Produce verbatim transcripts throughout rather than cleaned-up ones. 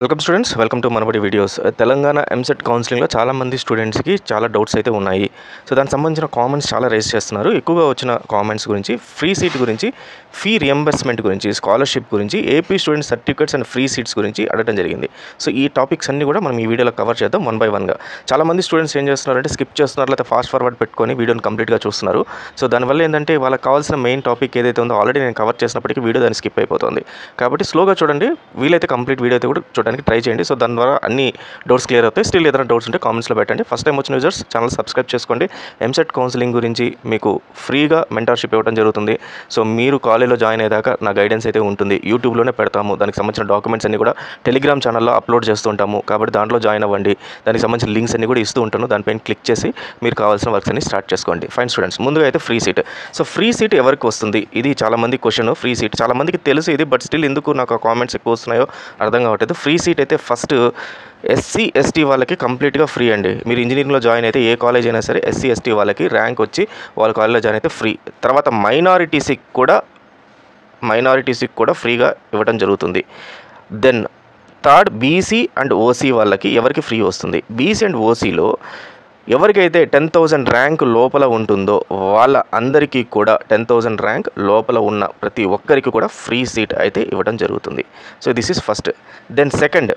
Welcome students, welcome to Manabadi videos. Telangana EAMCET కౌన్సిలింగ్లో చాలామంది స్టూడెంట్స్కి చాలా డౌట్స్ అయితే ఉన్నాయి. సో దానికి సంబంధించిన కామెంట్స్ చాలా రేస్ చేస్తున్నారు. ఎక్కువగా వచ్చిన కామెంట్స్ గురించి ఫ్రీ సీట్ గురించి, ఫీ రియంబర్స్మెంట్ గురించి, స్కాలర్షిప్ గురించి, AP student certificates and free seats గురించి అడగడం జరిగింది. సో ఈ టాపిక్స్ అన్ని కూడా మనం ఈ వీడియోలో కవర్ చేద్దాం వన్ బై వన్గా. చాలామంది స్టూడెంట్స్ ఏం చేస్తున్నారంటే స్కిప్ చేస్తున్నారు, లేకపోతే ఫాస్ట్ ఫార్వర్డ్ పెట్టుకొని వీడియోని కంప్లీట్గా చూస్తున్నారు. సో దానివల్ల ఏంటంటే వాళ్ళకి కావాల్సిన మెయిన్ టాపిక్ ఏదైతే ఉందో ఆల్రెడీ నేను కవర్ చేసినప్పటికీ వీడియో దాన్ని స్కిప్ అయిపోతుంది. కాబట్టి స్లోగా చూడండి, వీలైతే కంప్లీట్ వీడియో అయితే కూడా చూడండి ట్రై చేయండి. సో దాని ద్వారా అన్ని డౌట్స్ క్లియర్ అవుతాయి. స్టిల్ ఏదైనా డౌట్స్ ఉంటే కామెంట్స్లో పెట్టండి. ఫస్ట్ టైం వచ్చిన యూజర్స్ ఛానల్ సబ్స్క్రైబ్ చేసుకోండి. ఎంసెట్ కౌన్సిలింగ్ గురించి మీకు ఫ్రీగా మెంటర్షిప్ ఇవ్వడం జరుగుతుంది. సో మీరు కాలేజ్లో జాయిన్ అయ్యేదాకా నా గైడెన్స్ అయితే ఉంటుంది. యూట్యూబ్లోనే పెడతాము. దానికి సంబంధించిన డాక్యుమెంట్స్ అన్ని కూడా టెలిగ్రామ్ ఛానల్లో అప్లోడ్ చేస్తూ ఉంటాము. కాబట్టి దాంట్లో జాయిన్ అవ్వండి. దానికి సంబంధించిన లింక్స్ అన్ని కూడా ఇస్తూ ఉంటాను. దానిపైన క్లిక్ చేసి మీరు కావాల్సిన వర్క్స్ అన్ని స్టార్ట్ చేసుకోండి. ఫైన్ స్టూడెంట్స్, ముందుగా అయితే free seat. So free seat ఎవరికి వస్తుంది? ఇది చాలామంది క్వశ్చన్. ఫ్రీ సీట్ చాలామందికి తెలుసు ఇది, బట్ స్టిల్ ఎందుకు నాకు కామెంట్స్ ఎక్కువ వస్తున్నాయో అర్థం కావట్లేదు. ఫ్రీ సీట్ అయితే ఫస్ట్ ఎస్సీ ఎస్టీ వాళ్ళకి కంప్లీట్గా ఫ్రీ అండి. మీరు ఇంజనీరింగ్లో జాయిన్ అయితే ఏ కాలేజ్ అయినా సరే ఎస్సీ ఎస్టీ వాళ్ళకి ర్యాంక్ వచ్చి వాళ్ళ కాలేజ్లో జాయిన్ అయితే ఫ్రీ. తర్వాత మైనారిటీస్కి కూడా మైనారిటీస్కి కూడా ఫ్రీగా ఇవ్వడం జరుగుతుంది. Then third BC and OC వాళ్ళకి ఎవరికి ఫ్రీ వస్తుంది? బీసీ అండ్ ఓసీలో ఎవరికైతే టెన్ థౌజండ్ ర్యాంక్ లోపల ఉంటుందో వాళ్ళ అందరికీ కూడా టెన్ థౌజండ్ ర్యాంక్ లోపల ఉన్న ప్రతి ఒక్కరికి కూడా ఫ్రీ సీట్ అయితే ఇవ్వడం జరుగుతుంది. So this is first. Then second,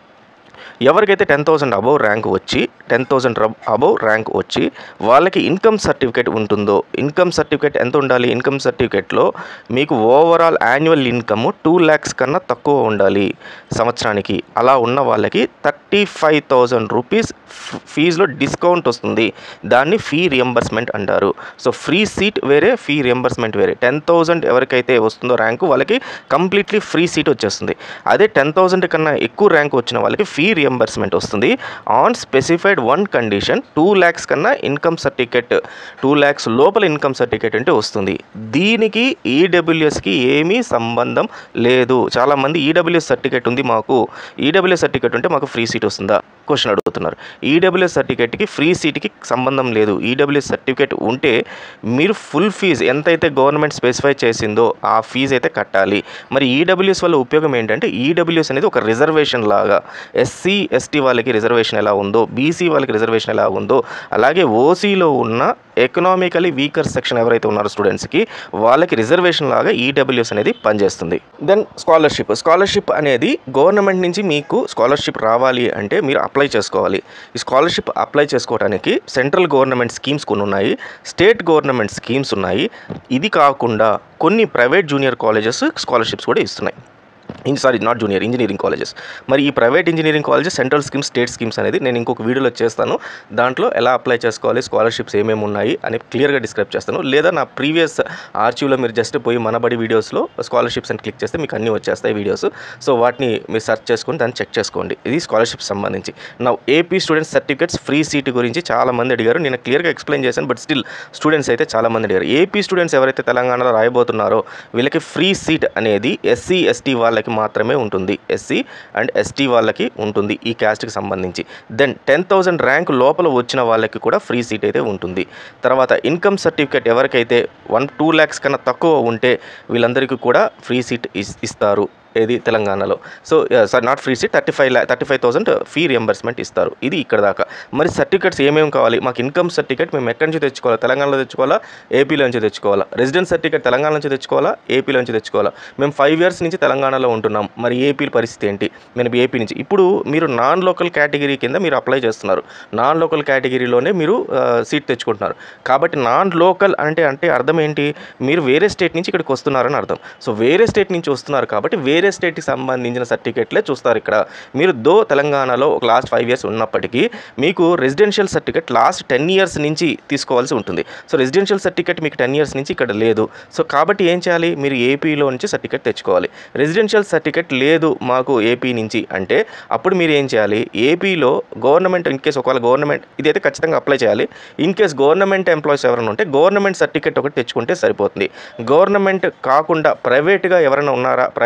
ఎవరికైతే టెన్ థౌజండ్ అబవ్ ర్యాంక్ వచ్చి టెన్ థౌజండ్ అబవ్ ర్యాంక్ వచ్చి వాళ్ళకి ఇన్కమ్ సర్టిఫికేట్ ఉంటుందో, ఇన్కమ్ సర్టిఫికేట్ ఎంత ఉండాలి? ఇన్కమ్ సర్టిఫికేట్లో మీకు overall annual income two lakhs కన్నా తక్కువ ఉండాలి సంవత్సరానికి. అలా ఉన్న వాళ్ళకి థర్టీ ఫైవ్ థౌజండ్ రూపీస్ ఫీజులో డిస్కౌంట్ వస్తుంది. దాన్ని ఫీ రియంబర్స్మెంట్ అంటారు. సో ఫ్రీ సీట్ వేరే, ఫీ రియంబర్స్మెంట్ వేరే. టెన్ థౌజండ్ ఎవరికైతే వస్తుందో ర్యాంకు వాళ్ళకి కంప్లీట్లీ ఫ్రీ సీట్ వచ్చేస్తుంది. అదే టెన్ థౌజండ్ కన్నా ఎక్కువ ర్యాంక్ వచ్చిన వాళ్ళకి ఫీ రియంబర్స్మెంట్ వస్తుంది on specified one condition. Two lakhs కన్నా ఇన్కమ్ సర్టిఫికేట్, టూ ల్యాక్స్ లోపల ఇన్కమ్ సర్టిఫికేట్ అంటే వస్తుంది. దీనికి ఈడబ్ల్యూఎస్కి ఏమీ సంబంధం లేదు. చాలామంది ఈడబ్ల్యూఎస్ సర్టిఫికేట్ ఉంది మాకు, ఈడబ్ల్యూఎస్ సర్టిఫికేట్ ఉంటే మాకు ఫ్రీ సీట్ వస్తుందా క్వశ్చన్ అడుగుతున్నారు. ఈడబ్ల్యూఎస్ సర్టిఫికేట్కి ఫ్రీ సీట్కి సంబంధం లేదు. ఈడబ్ల్యూఎస్ సర్టిఫికేట్ ఉంటే మీరు ఫుల్ ఫీజు ఎంతైతే గవర్నమెంట్ స్పెసిఫై చేసిందో ఆ ఫీజు అయితే కట్టాలి. మరి ఈడబ్ల్యూఎస్ వల్ల ఉపయోగం ఏంటంటే ఈడబ్ల్యూఎస్ అనేది ఒక రిజర్వేషన్ లాగా. ఎస్సీ ఎస్టీ వాళ్ళకి రిజర్వేషన్ ఎలా ఉందో, బీసీ వాళ్ళకి రిజర్వేషన్ ఎలా ఉందో, అలాగే ఓసీలో ఉన్న ఎకనామికలీ వీకర్ సెక్షన్ ఎవరైతే ఉన్నారో స్టూడెంట్స్కి వాళ్ళకి రిజర్వేషన్ లాగా ఈడబ్ల్యూఎస్ అనేది పనిచేస్తుంది. Then scholarship. స్కాలర్షిప్ అనేది గవర్నమెంట్ నుంచి మీకు స్కాలర్షిప్ రావాలి అంటే మీరు అప్లై చేసుకోవాలి. ఈ స్కాలర్షిప్ అప్లై చేసుకోవడానికి సెంట్రల్ గవర్నమెంట్ స్కీమ్స్ కొన్ని ఉన్నాయి, స్టేట్ గవర్నమెంట్ స్కీమ్స్ ఉన్నాయి. ఇది కాకుండా కొన్ని ప్రైవేట్ జూనియర్ కాలేజెస్ స్కాలర్షిప్స్ కూడా ఇస్తున్నాయి. Sorry not junior, engineering colleges. మరి ఈ private engineering colleges central schemes, state schemes అనేది నేను ఇంకొక వీడియోలో చేస్తాను. దాంట్లో ఎలా అప్లై చేసుకోవాలి, స్కాలర్షిప్స్ ఏమేమి ఉన్నాయి అని క్లియర్గా డిస్క్రైబ్ చేస్తాను. లేదా నా ప్రీవియస్ ఆర్చీవ్లో మీరు జస్ట్ పోయి మనబడి వీడియోస్లో స్కాలర్షిప్స్ అని క్లిక్ చేస్తే మీకు అన్నీ వచ్చేస్తాయి వీడియోస్. సో వాటిని మీరు సెర్చ్ చేసుకొని దాన్ని చెక్ చేసుకోండి. ఇది స్కాలర్షిప్స్ సంబంధించి. నా AP students certificates free seat గురించి చాలామంది అడిగారు. నేను క్లియర్గా ఎక్స్ప్లెయిన్ చేశాను, బట్ స్టిల్ స్టూడెంట్స్ అయితే చాలామంది అడిగారు. ఏపీ స్టూడెంట్స్ ఎవరైతే తెలంగాణలో రాయబోతున్నారో వీళ్ళకి ఫ్రీ సీట్ అనేది ఎస్సీ ఎస్టీ వాళ్ళకి మాత్రమే ఉంటుంది. ఎస్సీ అండ్ ఎస్టీ వాళ్ళకి ఉంటుంది ఈ క్యాస్ట్కి సంబంధించి. దెన్ టెన్ థౌజండ్ ర్యాంక్ లోపల వచ్చిన వాళ్ళకి కూడా ఫ్రీ సీట్ అయితే ఉంటుంది. తర్వాత ఇన్కమ్ సర్టిఫికేట్ ఎవరికైతే వన్ టూ ల్యాక్స్ కన్నా తక్కువ ఉంటే వీళ్ళందరికీ కూడా ఫ్రీ సీట్ ఇస్తారు. ఏది తెలంగాణలో. So sorry not free seat, thirty five ల్యా thirty five thousand fee reimbursement ఇస్తారు. ఇది ఇక్కడ దాకా. మరి సర్టిఫికేట్స్ ఏమేమి కావాలి? మాకు ఇన్కమ్ సర్టిఫికేట్ మేము ఎక్కడి నుంచి తెచ్చుకోవాలా? తెలంగాణలో తెచ్చుకోవాలా, ఏపీలో నుంచి తెచ్చుకోవాలా? రెసిడెన్స్ సర్టిఫికేట్ తెలంగాణ నుంచి తెచ్చుకోవాలా, ఏపీలో నుంచి తెచ్చుకోవాలా? మేము ఫైవ్ ఇయర్స్ నుంచి తెలంగాణలో ఉంటున్నాం, మరి ఏపీ పరిస్థితి ఏంటి? మేము ఏపీ నుంచి. ఇప్పుడు మీరు నాన్ లోకల్ కేటగిరీ కింద మీరు అప్లై చేస్తున్నారు. నాన్ లోకల్ కేటగిరీలోనే మీరు సీట్ తెచ్చుకుంటున్నారు. కాబట్టి నాన్ లోకల్ అంటే అంటే అర్థం ఏంటి? మీరు వేరే స్టేట్ నుంచి ఇక్కడికి వస్తున్నారని అర్థం. సో వేరే స్టేట్ నుంచి వస్తున్నారు కాబట్టి వేరే స్టేట్కి సంబంధించిన సర్టిఫికేట్లే చూస్తారు ఇక్కడ. మీరు దో తెలంగాణలో ఒక లాస్ట్ ఫైవ్ ఇయర్స్ ఉన్నప్పటికీ మీకు residential certificate last ten years నుంచి తీసుకోవాల్సి ఉంటుంది. సో రెసిడెన్షియల్ సర్టిఫికేట్ మీకు టెన్ ఇయర్స్ నుంచి ఇక్కడ లేదు. సో కాబట్టి ఏం చేయాలి? మీరు ఏపీలో నుంచి సర్టిఫికేట్ తెచ్చుకోవాలి. రెసిడెన్షియల్ సర్టిఫికేట్ లేదు మాకు ఏపీ నుంచి అంటే అప్పుడు మీరు ఏం చేయాలి? ఏపీలో గవర్నమెంట్ ఇన్ కేసు ఒకవేళ గవర్నమెంట్ ఇదైతే ఖచ్చితంగా అప్లై చేయాలి. ఇన్ కేస్ గవర్నమెంట్ ఎంప్లాయీస్ ఎవరైనా ఉంటే గవర్నమెంట్ సర్టిఫికేట్ ఒకటి తెచ్చుకుంటే సరిపోతుంది. గవర్నమెంట్ కాకుండా ప్రైవేట్గా ఎవరైనా ఉన్నారా, ప్రైవేట్గా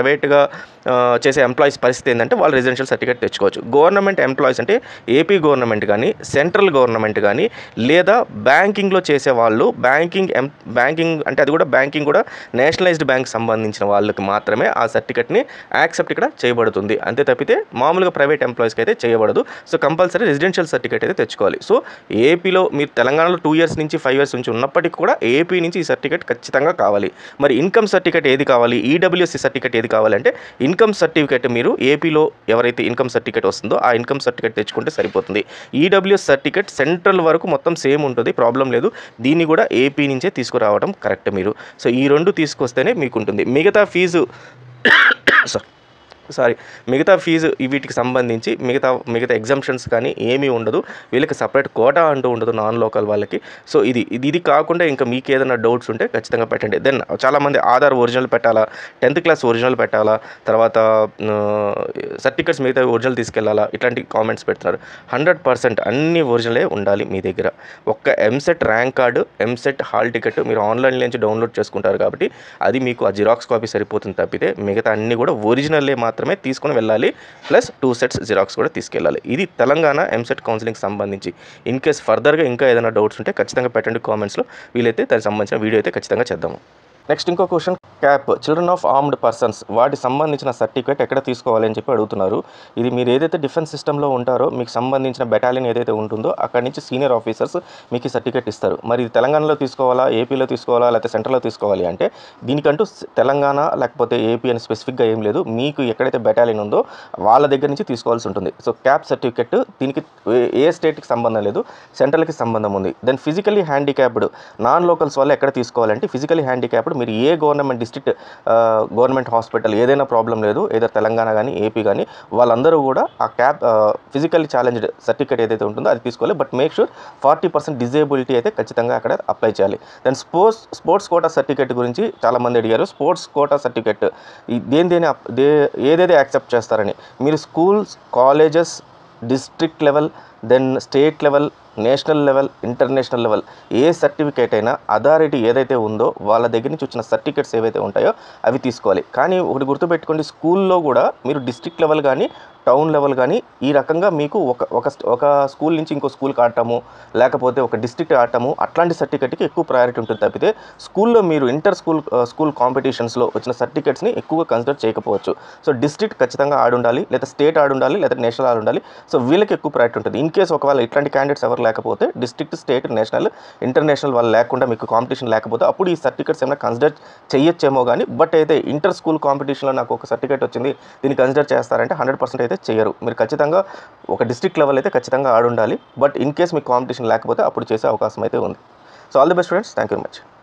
చేసే ఎంప్లాయీస్ పరిస్థితి ఏంటంటే వాళ్ళు రెసిడెన్షియల్ సర్టిఫికేట్ తెచ్చుకోవచ్చు. గవర్నమెంట్ ఎంప్లాయీస్ అంటే ఏపీ గవర్నమెంట్ కానీ సెంట్రల్ గవర్నమెంట్ కానీ లేదా బ్యాంకింగ్లో చేసే వాళ్ళు బ్యాంకింగ్ ఎం బ్యాంకింగ్ అంటే అది కూడా బ్యాంకింగ్ కూడా నేషనలైజ్డ్ బ్యాంక్ సంబంధించిన వాళ్ళకి మాత్రమే ఆ సర్టిఫికేట్ని యాక్సెప్ట్ ఇక్కడ చేయబడుతుంది. అంతే తప్పితే మామూలుగా ప్రైవేట్ ఎంప్లాయీస్కి అయితే చేయబడదు. సో కంపల్సరీ రెసిడెన్షియల్ సర్టిఫికేట్ అయితే తెచ్చుకోవాలి. సో ఏపీలో మీరు తెలంగాణలో టూ ఇయర్స్ నుంచి ఫైవ్ ఇయర్స్ నుంచి ఉన్నప్పటికీ కూడా ఏపీ నుంచి ఈ సర్టిఫికేట్ ఖచ్చితంగా కావాలి. మరి ఇన్కమ్ సర్టిఫికేట్ ఏది కావాలి, ఈడబ్ల్యూఎస్సీ సర్టిఫికేట్ ఏది కావాలంటే ఇన్కమ్ సర్టిఫికేట్ మీరు ఏపీలో ఎవరైతే ఇన్కమ్ సర్టిఫికేట్ వస్తుందో ఆ ఇన్కమ్ సర్టిఫికేట్ తెచ్చుకుంటే సరిపోతుంది. ఈడబ్ల్యూఎస్ సర్టిఫికేట్ సెంట్రల్ వరకు మొత్తం సేమ్ ఉంటుంది, ప్రాబ్లం లేదు. దీన్ని కూడా ఏపీ నుంచే తీసుకురావడం కరెక్ట్ మీరు. సో ఈ రెండు తీసుకొస్తేనే మీకు ఉంటుంది. మిగతా ఫీజు సారీ మిగతా ఫీజు వీటికి సంబంధించి మిగతా మిగతా ఎగ్జామ్షన్స్ కానీ ఏమీ ఉండదు. వీళ్ళకి సపరేట్ కోటా అంటూ ఉండదు నాన్ లోకల్ వాళ్ళకి. సో ఇది ఇది ఇది కాకుండా ఇంకా మీకు ఏదైనా డౌట్స్ ఉంటే ఖచ్చితంగా పెట్టండి. దెన్ చాలామంది ఆధార్ ఒరిజినల్ పెట్టాలా, టెన్త్ క్లాస్ ఒరిజినల్ పెట్టాలా, తర్వాత సర్టిఫికేట్స్ మిగతా ఒరిజినల్ తీసుకెళ్లాలా, ఇట్లాంటి కామెంట్స్ పెడుతున్నారు. హండ్రెడ్ పర్సెంట్ అన్ని ఒరిజినలే ఉండాలి మీ దగ్గర. ఒక్క EAMCET rank card, EAMCET hall ticket మీరు ఆన్లైన్ నుంచి డౌన్లోడ్ చేసుకుంటారు కాబట్టి అది మీకు ఆ జిరాక్స్ కాపీ సరిపోతుంది తప్పితే మిగతా అన్నీ కూడా ఒరిజినల్లే మాత్రం మాత్రమే తీసుకొని వెళ్ళాలి. ప్లస్ టూ సెట్స్ జిరాక్స్ కూడా తీసుకెళ్ళాలి. ఇది తెలంగాణ ఎంసెట్ కౌన్సిలింగ్ సంబంధించి. ఇన్ కేస్ ఫర్దర్గా ఇంకా ఏదైనా డౌట్స్ ఉంటే ఖచ్చితంగా పెట్టండి కామెంట్స్లో. వీలైతే దానికి సంబంధించిన వీడియో అయితే ఖచ్చితంగా చేద్దాము. నెక్స్ట్ ఇంకో question, CAP children of armed persons వాటి సంబంధించిన సర్టిఫికేట్ ఎక్కడ తీసుకోవాలి అని చెప్పి అడుగుతున్నారు. ఇది మీరు ఏదైతే డిఫెన్స్ సిస్టంలో ఉంటారో మీకు సంబంధించిన బెటాలియన్ ఏదైతే ఉంటుందో అక్కడి నుంచి సీనియర్ ఆఫీసర్స్ మీకు ఈ సర్టిఫికేట్ ఇస్తారు. మరి ఇది తెలంగాణలో తీసుకోవాలా, ఏపీలో తీసుకోవాలా, లేకపోతే సెంట్రల్లో తీసుకోవాలి అంటే దీనికంటూ తెలంగాణ లేకపోతే ఏపీ అని స్పెసిఫిక్గా ఏం లేదు. మీకు ఎక్కడైతే బెటాలియన్ ఉందో వాళ్ళ దగ్గర నుంచి తీసుకోవాల్సి ఉంటుంది. సో క్యాప్ సర్టిఫికేట్ దీనికి ఏ స్టేట్కి సంబంధం లేదు, సెంట్రల్కి సంబంధం ఉంది. Then physically handicapped non locals వల్ల ఎక్కడ తీసుకోవాలంటే ఫిజికల్లీ హ్యాండిక్యాప్డ్ మీరు ఏ గవర్నమెంట్ డిస్ట్రిక్ట్ గవర్నమెంట్ హాస్పిటల్ ఏదైనా ప్రాబ్లం లేదు, ఏదో తెలంగాణ కానీ ఏపీ కానీ వాళ్ళందరూ కూడా ఆ క్యాప్ ఫిజికల్లీ ఛాలెంజ్డ్ సర్టిఫికేట్ ఏదైతే ఉంటుందో అది తీసుకోవాలి. But make sure forty percent disability అయితే ఖచ్చితంగా అక్కడ అప్లై చేయాలి. Then sports sports quota certificate గురించి చాలామంది అడిగారు. స్పోర్ట్స్ కోటా సర్టిఫికేట్ దేని దేని దే ఏదైతే యాక్సెప్ట్ చేస్తారని మీరు schools, colleges, district level, then state level, national level, international level ఏ సర్టిఫికేట్ అయినా అథారిటీ ఏదైతే ఉందో వాళ్ళ దగ్గర నుంచి వచ్చిన సర్టిఫికేట్స్ ఏవైతే ఉంటాయో అవి తీసుకోవాలి. కానీ ఒకటి గుర్తుపెట్టుకోండి, స్కూల్లో కూడా మీరు డిస్ట్రిక్ట్ లెవెల్ కానీ టౌన్ లెవెల్ కానీ ఈ రకంగా మీకు ఒక ఒక ఒక స్కూల్ నుంచి ఇంకో స్కూల్కి ఆడటము లేకపోతే ఒక డిస్ట్రిక్ట్ ఆడటము అట్లాంటి సర్టిఫికేట్కి ఎక్కువ ప్రయారిటీ ఉంటుంది తప్పితే స్కూల్లో మీరు ఇంటర్ స్కూల్ స్కూల్ కాంపిటీషన్స్లో వచ్చిన సర్టిఫికేట్స్ని ఎక్కువగా కన్సిడర్ చేయకపోవచ్చు. సో డిస్ట్రిక్ట్ ఖచ్చితంగా ఆడుండాలి, లేదా స్టేట్ ఆడుండాలి, లేదా నేషనల్ ఆడుండాలి. సో వీళ్ళకి ఎక్కువ ప్రయారిటీ ఉంటుంది. ఇన్ కేసు ఒకవేళ ఇట్లాంటి క్యాండిడేట్స్ ఎవరు లేకపోతే డిస్ట్రిక్ట్, స్టేట్, నేషనల్, ఇంటర్నేషనల్ వాళ్ళు లేకుండా మీకు కాంపిటీషన్ లేకపోతే అప్పుడు ఈ సర్టిఫికేట్స్ ఏమైనా కన్సిడర్ చేయొచ్చేమో కానీ బట్ అయితే ఇంటర్ స్కూల్ కాంపిటీషన్లో నాకు ఒక సర్టిఫికేట్ వచ్చింది దీన్ని కన్సిడర్ చేస్తారంటే హండ్రెడ్ పర్సెంట్ అయితే చేయరు. మీరు ఖచ్చితంగా ఒక డిస్ట్రిక్ట్ లెవెల్ అయితే ఖచ్చితంగా ఆడుండాలి. బట్ ఇన్ కేస్ మీకు కాంపిటీషన్ లేకపోతే అప్పుడు చేసే అవకాశం అయితే ఉంది. So all the best students, thank you very much.